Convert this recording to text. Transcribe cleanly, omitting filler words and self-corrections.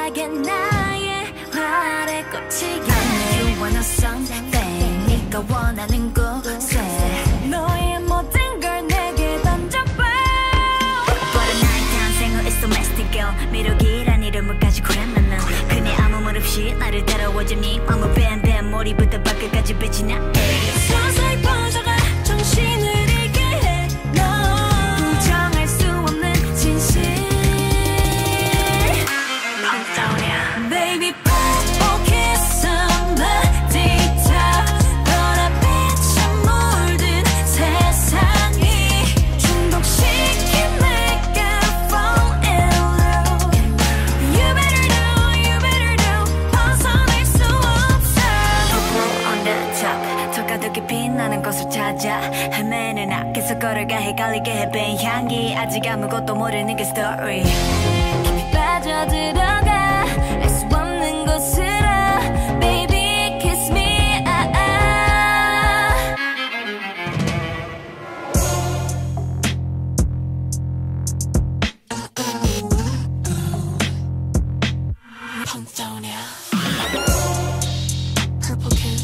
내게 나의 활의 꽃이야 You wanna something 네가 원하는 곳에 너의 모든 걸 내게 던져봐 What a night 탄생은 is domestic girl 매력이란 이름을 가지고 나는 그네 아무 말 없이 나를 따라와줘 네 맘을 뱀뱀 머리부터 발끝까지 빛이 나 서서히 퍼져가 정신을 잃게 해 너 부정할 수 없는 진실 Baby 퍼플키스 빛나는 곳을 찾아 헤매는 앞에서 걸어가 헷갈리게 해변 향기 아직 아무것도 모르는 그 스토리 깊이 빠져들어가 알 수 없는 곳으로 Baby kiss me Ponzona Purple kiss